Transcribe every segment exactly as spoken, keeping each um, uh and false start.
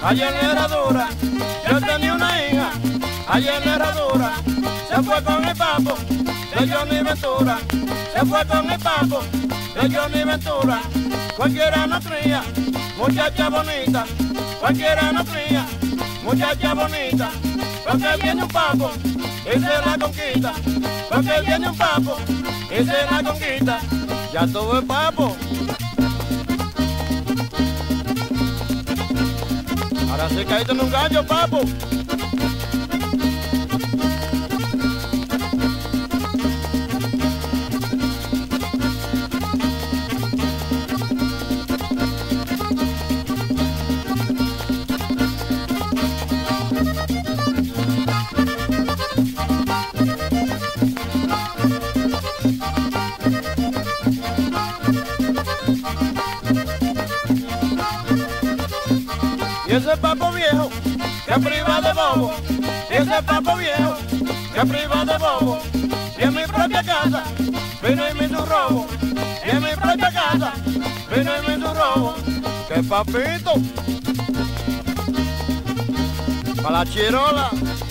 allá en la herradura. Yo tenía una hija, allá en la herradura. Se fue con el papo de Johnny Ventura. Se fue con el papo de Johnny Ventura. Cualquiera no cría, muchacha bonita. Cualquiera no cría, muchacha bonita. Porque viene un papo y se la conquista. Porque viene un papo y se la conquista. Ya tuvo el papo. Ahora sí caíste en un gallo, papo. Y ese papo viejo que priva de bobo, y ese papo viejo que priva de bobo, y en mi propia casa vino y me hizo un robo, y en mi propia casa vino y me hizo un robo. ¡Qué papito! Para la chirola.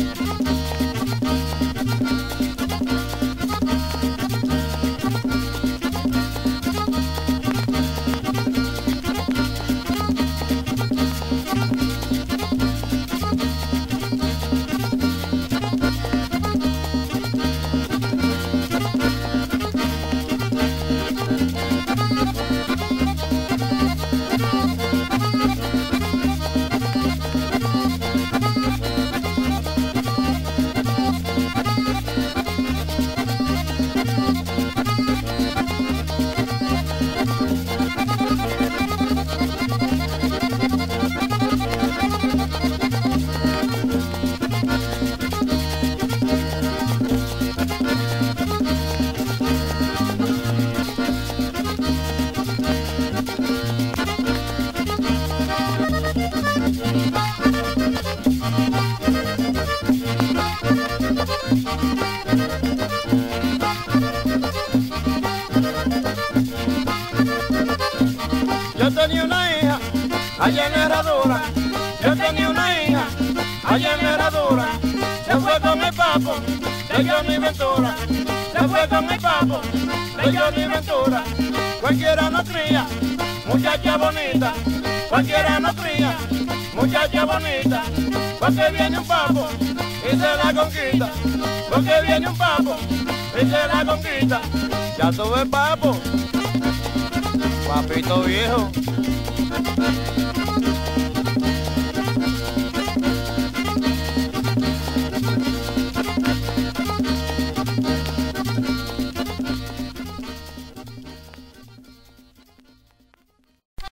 Yo tenía una hija allá en la herradura. Yo tenía una hija allá en la herradura. Se fue con el papo de Johnny Ventura. Se fue con el papo de Johnny Ventura. Cualquiera no cría, muchacha bonita. Cualquiera no cría, muchacha bonita. Porque viene un papo y se la conquista. Porque viene un papo y se la conquista. Ya tuve papo, papito viejo.